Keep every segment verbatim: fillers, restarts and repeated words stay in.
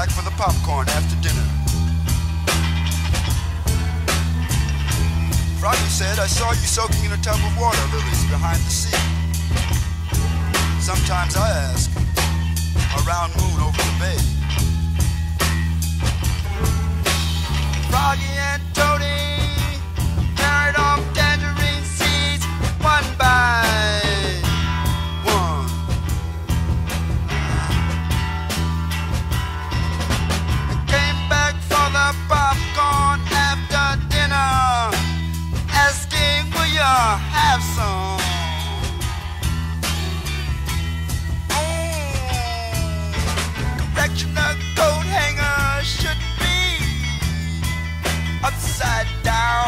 back for the popcorn after dinner. Froggy said, I saw you soaking in a tub of water lilies behind the sea. Sometimes I ask, a round moon over the bay. Froggy and Toady carried off tangerine seeds one by one. And came back for the popcorn after dinner, asking, will you have some? The coat hanger should be upside down.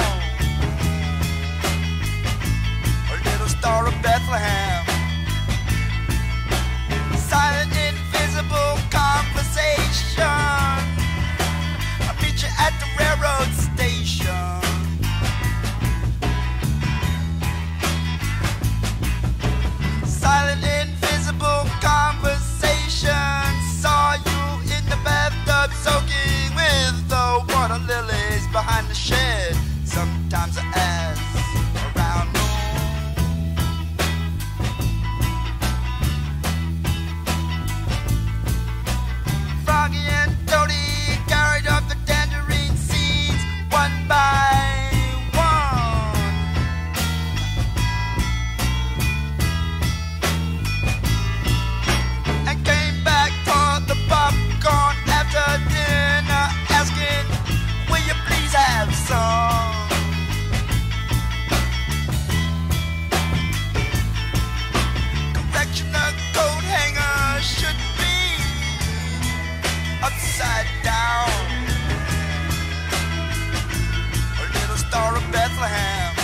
A little star of Bethlehem, silent, invisible conversation. I'll meet you at the railroad station. Silent, invisible conversation. Saw you bathtub soaking with the water lilies behind the shed. Sometimes I ask around moon. Froggy and Toady carried up the tangerine seeds one by one. And came back for the popcorn after dinner, asking, will you please have some? Correction, the coat hanger should be upside down. A little star of Bethlehem,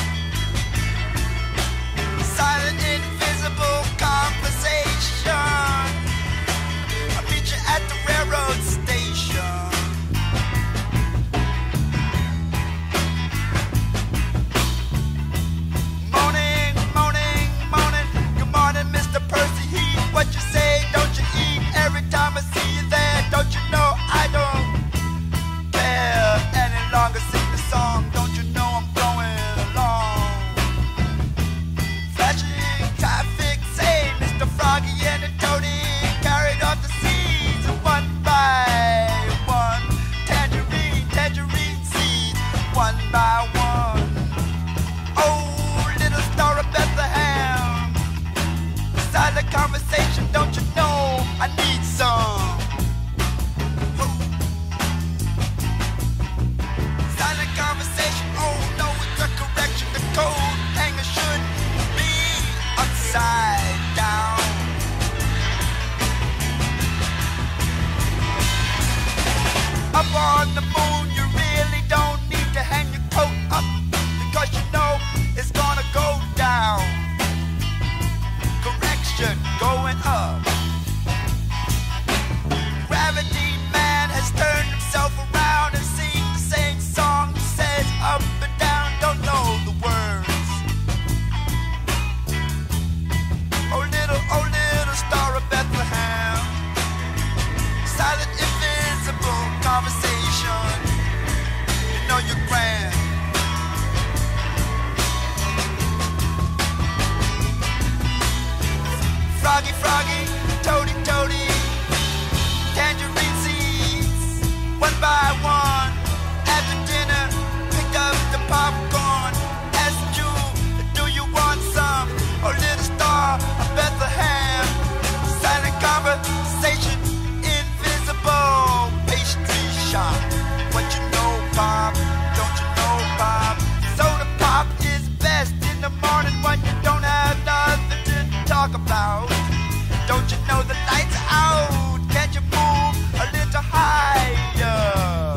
silent, invisible conversation. I'll meet you at the railroad station. Morning, morning, morning. Good morning, Mister Percy Heath. What you say? Don't you eat every time I see you there? Don't you know I don't care any longer? Sing the song. Don't you know I'm going along? Flashing traffic, say Mister Froggy and the Toady carried off the seeds one by one. Tangerine, tangerine seeds one by one. Oh, little star of Bethlehem, silent conversation, don't you know I need some? Silent conversation, oh no, it's a correction. The coat hanger should be upside down. Up on the moon, you really don't need to hang your coat up, because you know it's gonna go down. Correction, going up. Gravity man has turned himself around and sings the same song. He says up and down, don't know the words. Oh little, oh little star of Bethlehem, silent, invisible conversation. You know you're grand. Froggy, froggy, Toady, Toady, tangerine seeds one by one. After dinner, pick up the popcorn. Asked you, do you want some? Oh little star of Bethlehem, silent conversation, invisible pastry shop. What you know, Pop? Don't you know, Pop? Soda pop is best in the morning when you don't have nothing to talk about. Don't you know the lights are out? Can't you move a little higher?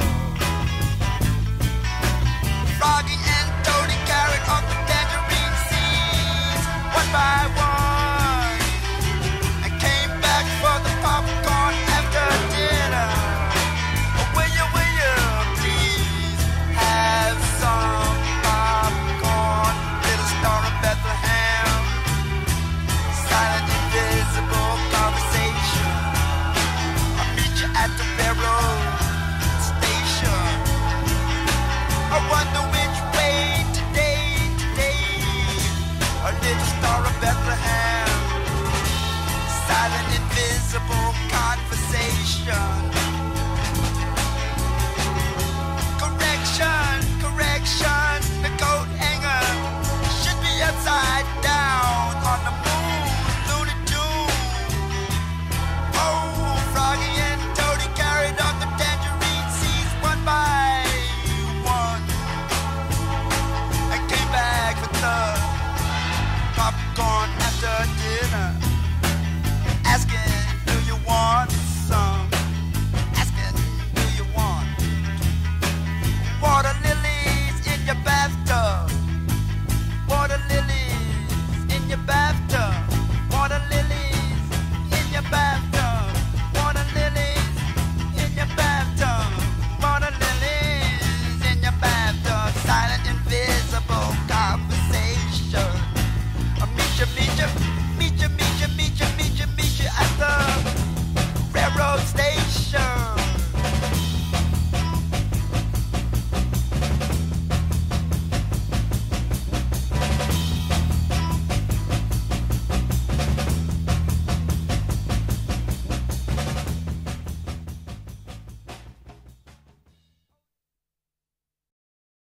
Froggy and Toady carried off the tangerine seeds one by one, and came back for the popcorn after dinner. Oh, will you, will you please have some popcorn? Little star of Bethlehem, silent, invisible conversation. invisible conversation. Correction.